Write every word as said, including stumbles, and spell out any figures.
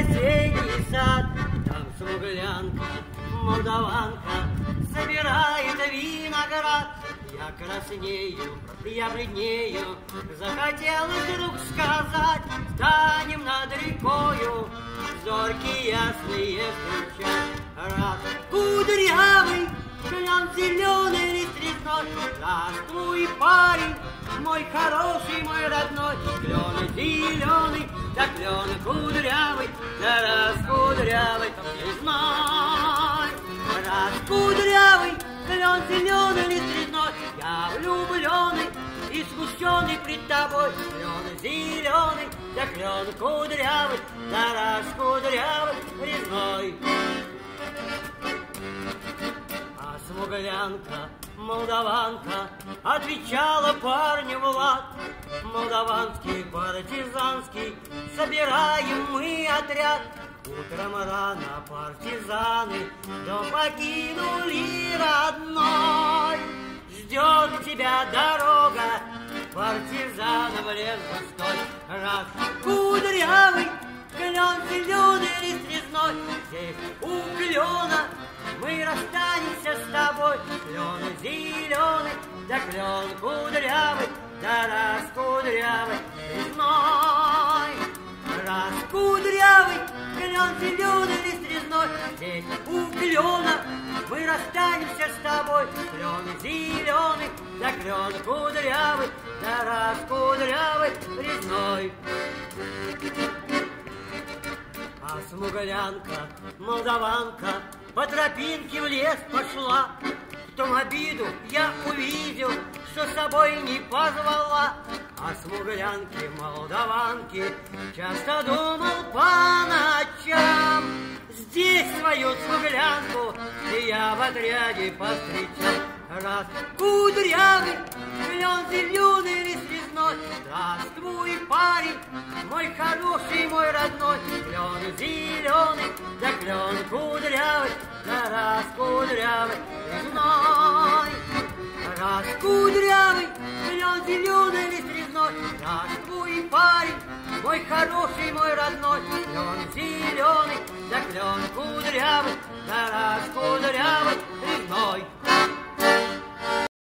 осенний сад. Там смуглянка, молдаванка, собирает виноград. Я краснею, я бледнею, захотелось вдруг сказать: станем над рекою, зоркие ясные встречать. Раз кудрявый, клен зеленый лист резной, здравствуй, парень, мой хороший, мой родной. Клен зеленый, да клен кудрявый, да раз кудрявый, резной. Раз кудрявый, клен зеленый лист резной, я влюбленный и смущенный пред тобой. Клен зеленый, да клен кудрявый, да раз кудрявый, резной. А смуглянка, молдаванка, отвечала парню Влад: молдаванский, партизанский, собираем мы отряд. Утром рано партизаны дом покинули родной. Ждет тебя дорога, партизанам лес густой. Раз кудрявый, клен зеленый лист резной, здесь у клена мы расстанемся с тобой. Клен зеленый, да клен кудрявый, да раз кудрявый, резной. Раз кудрявый, клен зеленый лист резной, здесь у клена мы расстанемся с тобой. Клен зеленый, да клен кудрявый, да раз кудрявый, резной. А смуглянка, молдаванка, по тропинке в лес пошла. В том обиду я увидел, что с собой не позвала. О смуглянке, молдаванке часто думал по ночам. Здесь свою смуглянку я в отряде повстречал. Раз кудрявый, клен зеленый лист резной, здравствуй, парень, мой хороший, мой родной. Клен зеленый, да клен кудрявый, да раз кудрявый, резной. Раз кудрявый, клен зеленый лист резной, здравствуй, парень, мой хороший, мой родной. Клен зеленый, да клен кудрявый, да раз кудрявый, резной.